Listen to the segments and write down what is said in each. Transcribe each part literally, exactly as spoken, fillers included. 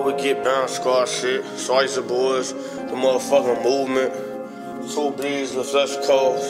we get bound squad shit. Slice the boys, the motherfucking movement. Two B's, the flesh coast.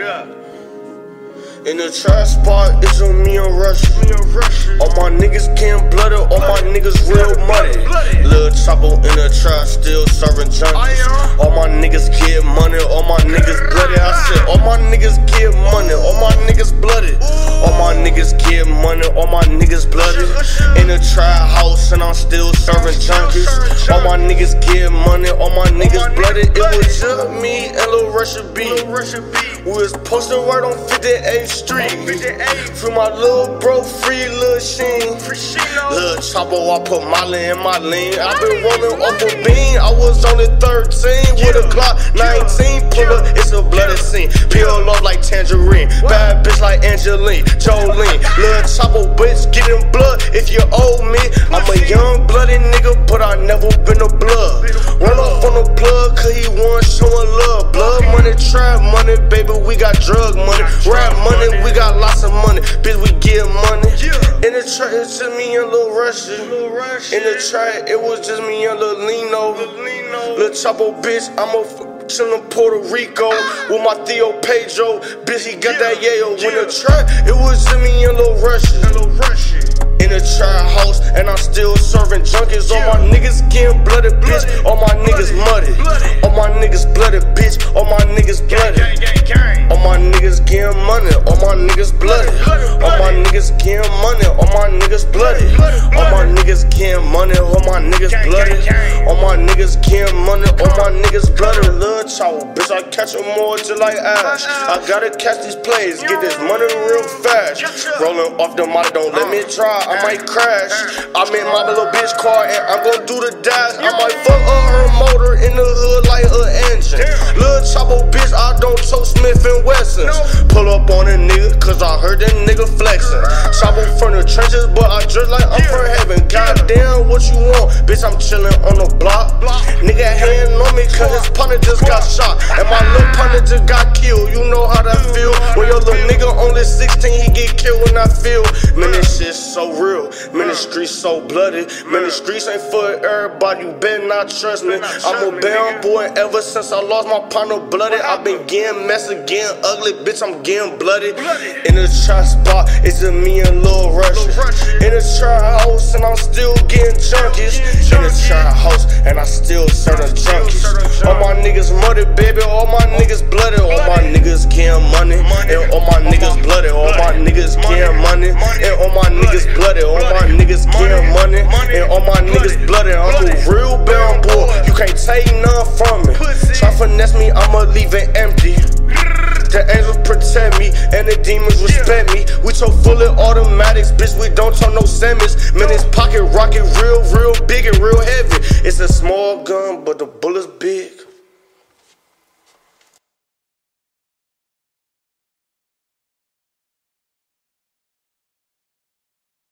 In the trap spot, it's on me and Russia. All my niggas getting blooded, all my niggas real muddy. Lil Chapo in the trap, still serving junkies. All my niggas get money, all my niggas bloody. I said, all my niggas get money, all my niggas bloody. All my niggas get money, all my niggas bloody. In the trap house, and I'm still serving junkies. All my niggas get money, all my niggas bloody. It was just me and Lil Russia B. We was posted right on fifty-eighth Street. Free my little bro, free Lil Sheen. Lil Chapo, I put Molly in my lean. I been rolling off a bean. I was only thirteen with a Glock nineteen. Pull up, it's a bloody scene. Peel off like tangerine. Bad bitch like Angeline, Jolene. Lil Chapo, bitch, getting blood. If you owe me, I'm a young bloody nigga, but I never been a blood. Run off on the plug, cause he want showing love. Blood money, trap money, baby, we got drug money. Rap money, we got lots of money. Bitch, we get money. In the trap, it's just me and Lil Russia. In the trap, it was just me and Lil Lino. Lil Chapo, bitch, I'm a chillin' Puerto Rico with my Theo Pedro. Bitch, he got that yayo. In the trap, it was just me and Lil Russia. In the trap house, and I'm still serving junkies. All my niggas getting blooded, bitch. All my niggas muddy. All my niggas blooded, bitch. All my niggas blooded. All my niggas getting money. All my niggas blooded. All my niggas getting money. All my niggas blooded. All my niggas getting money. All my niggas blooded. All my niggas getting money. All my niggas blooded. Lil Chapo, bitch, I catch them more till like ash. I gotta catch these plays, get this money real fast. Rolling off the model, don't let me try. I might crash. I'm in my little bitch car and I'm gon' do the dash. I might fuck up her motor in the hood like her engine. Lil Chapo, bitch, I don't tow Smith and Wessons. Pull up on a nigga, cause I heard that nigga flexing. Chapo from the trenches, but I dress like I'm from heaven. Goddamn, what you want? Bitch, I'm chillin' on the block. Nigga hand on me, cause his partner just got shot. And my little partner just got killed. You know how that feel. When your little nigga only sixteen, he get killed when I feel. Man, this shit's so real. Man, the streets so bloody. Man, the streets ain't for everybody. You better not trust me. I'm a bound boy ever since I lost my partner bloody. I been getting messy, getting ugly. Bitch, I'm getting bloody. In the trap spot, it's just me and Lil Russia. In the trap house, and I'm still getting junkies. In the trap house, and I still serving junkies. All my niggas muddy, baby. All my niggas bloody. All my niggas getting money. And all my niggas bloody. All my niggas getting money. And all my niggas bloody. All my niggas getting money, and all my niggas bloody. I'm a real bound boy, you can't take none from me. Try finesse me, I'ma leave it empty. The angels protect me, and the demons respect me. We tow fully automatics, bitch, we don't tow no semis. Man, this pocket rocket real, real big and real heavy. It's a small gun, but the bullet's big.